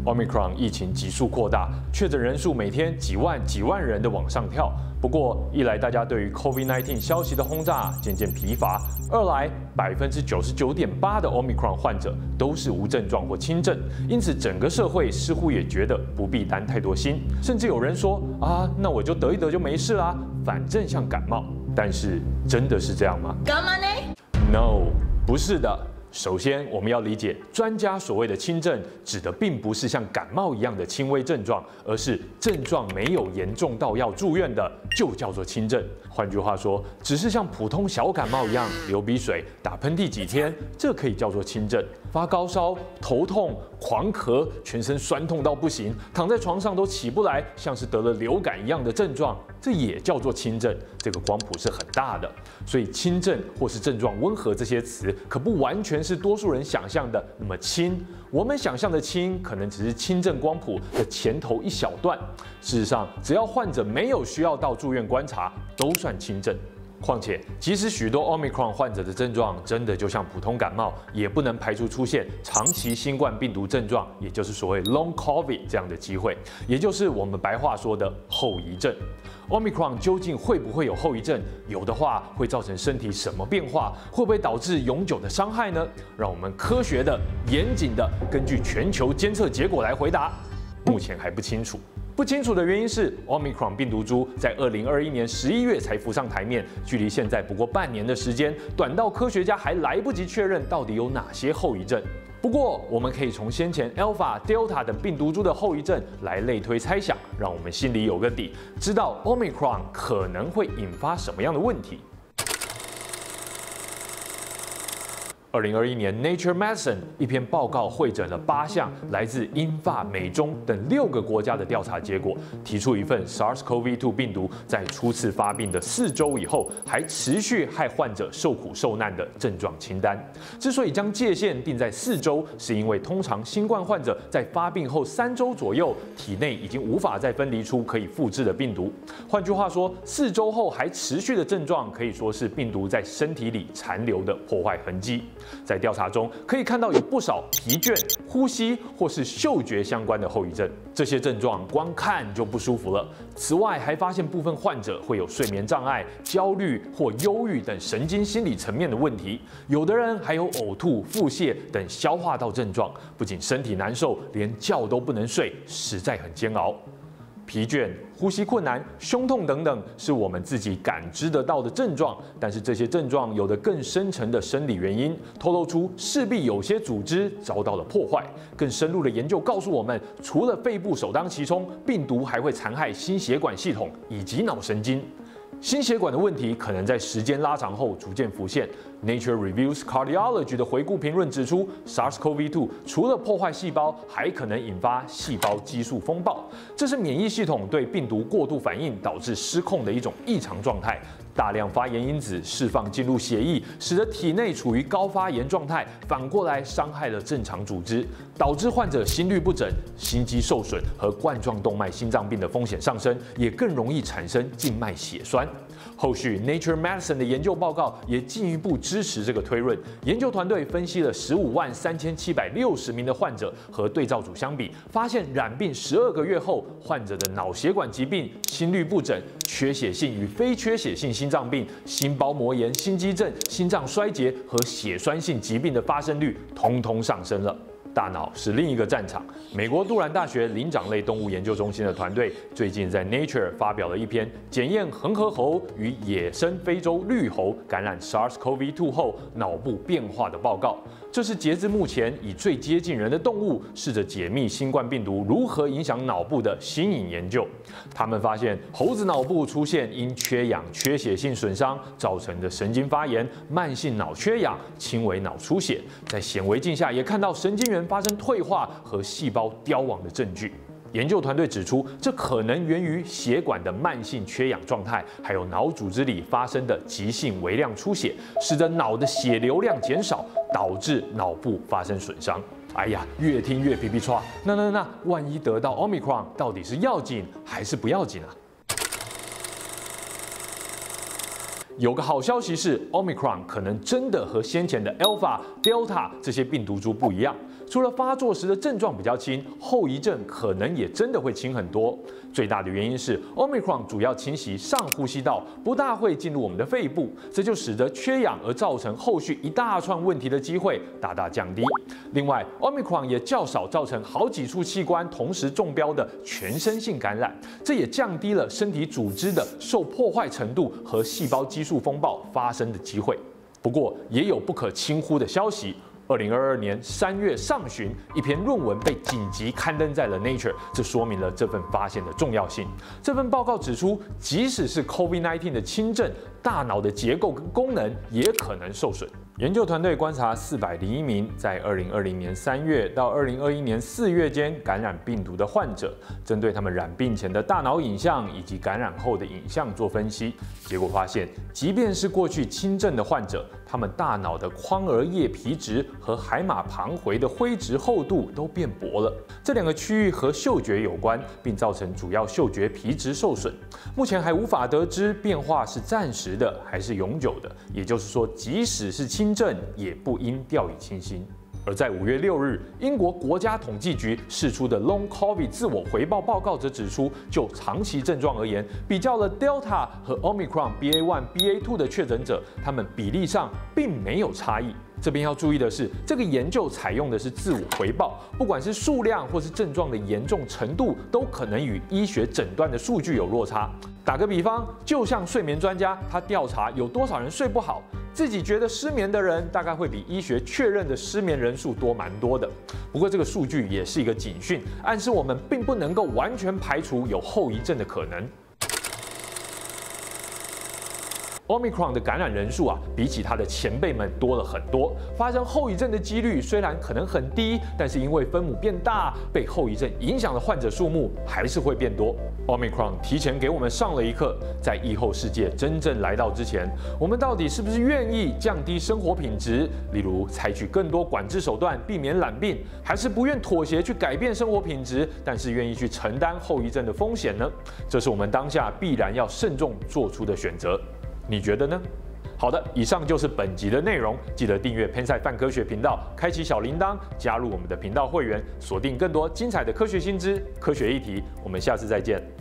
Omicron 疫情急速扩大，确诊人数每天几万人的往上跳。不过，一来大家对于 COVID-19 消息的轰炸渐渐疲乏，二来99.8%的 Omicron 患者都是无症状或轻症，因此整个社会似乎也觉得不必担太多心，甚至有人说啊，那我就得一得就没事啦，反正像感冒。但是真的是这样吗？ 干嘛呢 ？No， 不是的。首先，我们要理解专家所谓的轻症，指的并不是像感冒一样的轻微症状，而是症状没有严重到要住院的，就叫做轻症。换句话说，只是像普通小感冒一样流鼻水、打喷嚏几天，这可以叫做轻症。发高烧、头痛、狂咳、全身酸痛到不行，躺在床上都起不来，像是得了流感一样的症状，这也叫做轻症。这个光谱是很大的，所以轻症或是症状温和这些词，可不完全是多数人想象的那么轻。我们想象的轻，可能只是轻症光谱的前头一小段。事实上，只要患者没有需要到住院观察，都算轻症。况且，即使许多 Omicron 患者的症状真的就像普通感冒，也不能排除出现长期新冠病毒症状，也就是所谓 Long COVID 这样的机会，也就是我们白话说的后遗症。Omicron 究竟会不会有后遗症？有的话，会造成身体什么变化？会不会导致永久的伤害呢？让我们科学的、严谨的根据全球监测结果来回答。目前还不清楚。不清楚的原因是 ，Omicron 病毒株在2021年11月才浮上台面，距离现在不过半年的时间，短到科学家还来不及确认到底有哪些后遗症。不过，我们可以从先前 Alpha、Delta 等病毒株的后遗症来类推猜想，让我们心里有个底，知道 Omicron 可能会引发什么样的问题。2021年 Nature Medicine 一篇报告汇整了8项来自英法美中等6个国家的调查结果，提出一份 SARS-CoV-2 病毒在初次发病的4周以后，还持续害患者受苦受难的症状清单。之所以将界限定在4周，是因为通常新冠患者在发病后3周左右，体内已经无法再分离出可以复制的病毒。换句话说，4周后还持续的症状，可以说是病毒在身体里残留的破坏痕迹。在调查中可以看到有不少疲倦、呼吸或是嗅觉相关的后遗症，这些症状光看就不舒服了。此外，还发现部分患者会有睡眠障碍、焦虑或忧郁等神经心理层面的问题，有的人还有呕吐、腹泻等消化道症状，不仅身体难受，连觉都不能睡，实在很煎熬。疲倦、呼吸困难、胸痛等等，是我们自己感知得到的症状。但是这些症状有着更深层的生理原因，透露出势必有些组织遭到了破坏。更深入的研究告诉我们，除了肺部首当其冲，病毒还会残害心血管系统以及脑神经。心血管的问题可能在时间拉长后逐渐浮现。Nature Reviews Cardiology 的回顾评论指出 ，SARS-CoV-2 除了破坏细胞，还可能引发细胞激素风暴，这是免疫系统对病毒过度反应导致失控的一种异常状态。大量发炎因子释放进入血液，使得体内处于高发炎状态，反过来伤害了正常组织，导致患者心律不整、心肌受损和冠状动脉心脏病的风险上升，也更容易产生静脉血栓。后续 Nature Medicine 的研究报告也进一步支持这个推论。研究团队分析了153760名的患者和对照组相比，发现染病12个月后，患者的脑血管疾病、心律不整、缺血性与非缺血性心脏病、心包膜炎、心肌症、心脏衰竭和血栓性疾病的发生率通通上升了。大脑是另一个战场。美国杜兰大学灵长类动物研究中心的团队最近在 Nature 发表了一篇检验恒河猴与野生非洲绿猴感染 SARS-CoV-2 后脑部变化的报告。这是截至目前以最接近人的动物试着解密新冠病毒如何影响脑部的新颖研究。他们发现猴子脑部出现因缺氧、缺血性损伤造成的神经发炎、慢性脑缺氧、轻微脑出血，在显微镜下也看到神经元发生退化和细胞凋亡的证据。研究团队指出，这可能源于血管的慢性缺氧状态，还有脑组织里发生的急性微量出血，使得脑的血流量减少，导致脑部发生损伤。哎呀，越听越皮皮唰。那，万一得到 Omicron， 到底是要紧还是不要紧啊？有个好消息是 ，Omicron 可能真的和先前的 Alpha、Delta 这些病毒株不一样。 除了发作时的症状比较轻，后遗症可能也真的会轻很多。最大的原因是 Omicron 主要侵袭上呼吸道，不大会进入我们的肺部，这就使得缺氧而造成后续一大串问题的机会大大降低。另外 ，Omicron 也较少造成好几处器官同时中标的全身性感染，这也降低了身体组织的受破坏程度和细胞激素风暴发生的机会。不过，也有不可轻忽的消息。2022年3月上旬，一篇论文被紧急刊登在了 Nature， 这说明了这份发现的重要性。这份报告指出，即使是 COVID-19 的轻症，大脑的结构跟功能也可能受损。研究团队观察401名在2020年3月到2021年4月间感染病毒的患者，针对他们染病前的大脑影像以及感染后的影像做分析，结果发现，即便是过去轻症的患者，他们大脑的眶额叶皮质和海马旁回的灰质厚度都变薄了。这两个区域和嗅觉有关，并造成主要嗅觉皮质受损。目前还无法得知变化是暂时的还是永久的，也就是说，即使是轻症，也不应掉以轻心。而在5月6日，英国国家统计局释出的 Long COVID 自我回报报告则指出，就长期症状而言，比较了 Delta 和 Omicron BA.1、BA.2 的确诊者，他们比例上并没有差异。这边要注意的是，这个研究采用的是自我回报，不管是数量或是症状的严重程度，都可能与医学诊断的数据有落差。打个比方，就像睡眠专家，他调查有多少人睡不好，自己觉得失眠的人，大概会比医学确认的失眠人数多蛮多的。不过这个数据也是一个警讯，暗示我们并不能够完全排除有后遗症的可能。Omicron 的感染人数比起它的前辈们多了很多，发生后遗症的几率虽然可能很低，但是因为分母变大，被后遗症影响的患者数目还是会变多。Omicron 提前给我们上了一课，在疫后世界真正来到之前，我们到底是不是愿意降低生活品质，例如采取更多管制手段避免染病，还是不愿妥协去改变生活品质，但是愿意去承担后遗症的风险呢？这是我们当下必然要慎重做出的选择。你觉得呢？好的，以上就是本集的内容。记得订阅偏菜泛科学频道，开启小铃铛，加入我们的频道会员，锁定更多精彩的科学新知、科学议题。我们下次再见。